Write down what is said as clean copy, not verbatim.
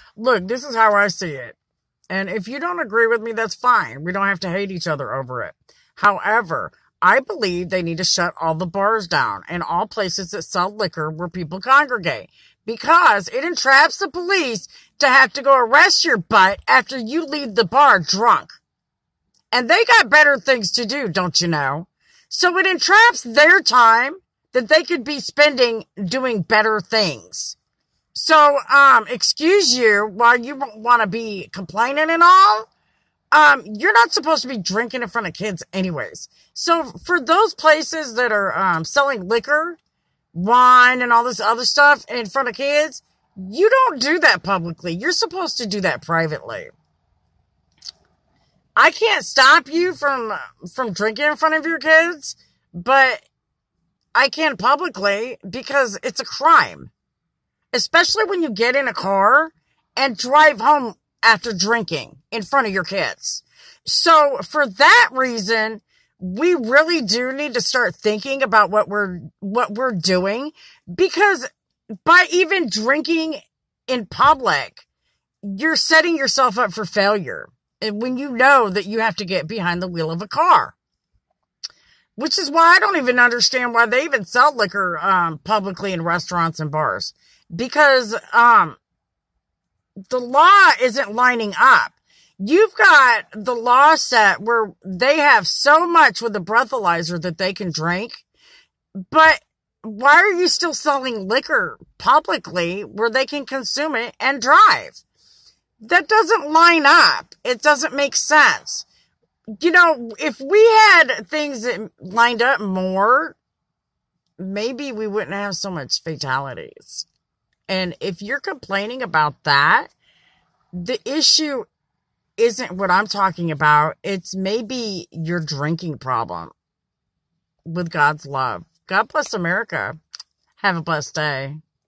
Look, this is how I see it. And if you don't agree with me, that's fine. We don't have to hate each other over it. However, I believe they need to shut all the bars down and all places that sell liquor where people congregate, because it entraps the police to have to go arrest your butt after you leave the bar drunk. And they got better things to do, don't you know? So it entraps their time that they could be spending doing better things. So, excuse you, while you want to be complaining and all, you're not supposed to be drinking in front of kids anyways. So for those places that are, selling liquor, wine, and all this other stuff in front of kids, you don't do that publicly. You're supposed to do that privately. I can't stop you from drinking in front of your kids, but I can publicly because it's a crime. Especially when you get in a car and drive home after drinking in front of your kids. So for that reason, we really do need to start thinking about what we're doing, because by even drinking in public, you're setting yourself up for failure. And when you know that you have to get behind the wheel of a car. Which is why I don't even understand why they even sell liquor publicly in restaurants and bars. Because the law isn't lining up. You've got the law set where they have so much with a breathalyzer that they can drink. But why are you still selling liquor publicly where they can consume it and drive? That doesn't line up. It doesn't make sense. You know, if we had things that lined up more, maybe we wouldn't have so much fatalities. And if you're complaining about that, the issue isn't what I'm talking about. It's maybe your drinking problem with God's love. God bless America. Have a blessed day.